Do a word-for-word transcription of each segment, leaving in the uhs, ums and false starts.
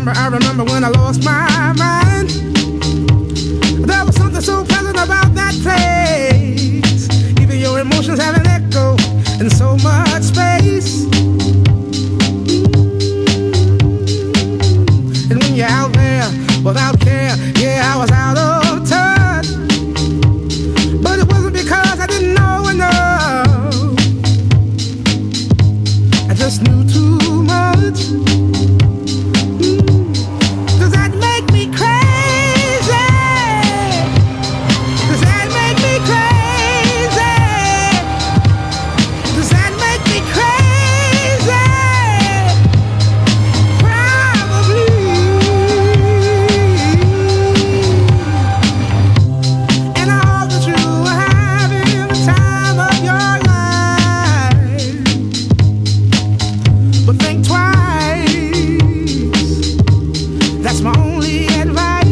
remember, I remember when I lost my mind. There was something so pleasant about that place. Even your emotions have an echo in so much space. And when you're out there without care, yeah, I was out of touch. But it wasn't because I didn't know enough. I just knew too much. Does that make me crazy? Does that make me crazy? Does that make me crazy? Probably. And I hope that you are having the time of your life. But think twice. That's my only advice.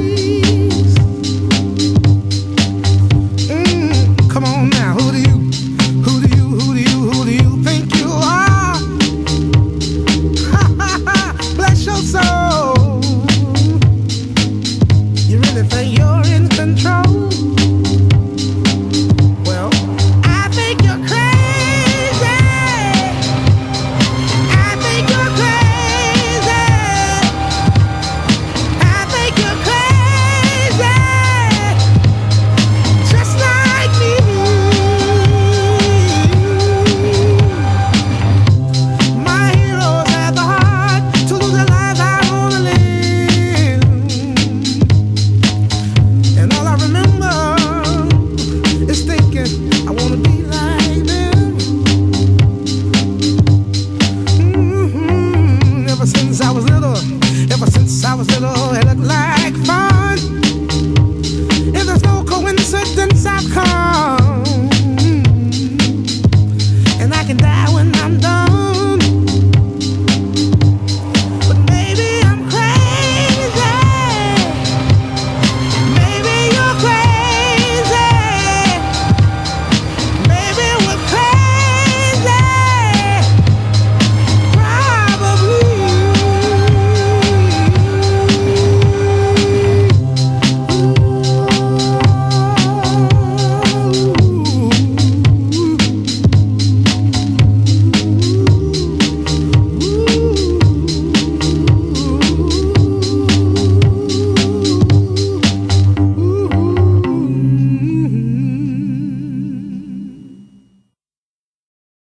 Mm, come on now, who do you, who do you, who do you, who do you think you are? Bless your soul. You really think you're in control? Well, I think you're crazy. I think you're crazy. I think you're crazy, just like me. My heroes had the heart to lose their lives out on a limb. And all I remember is thinking, I wanna be like them. Mm-hmm. Ever since I was little, ever since I was little,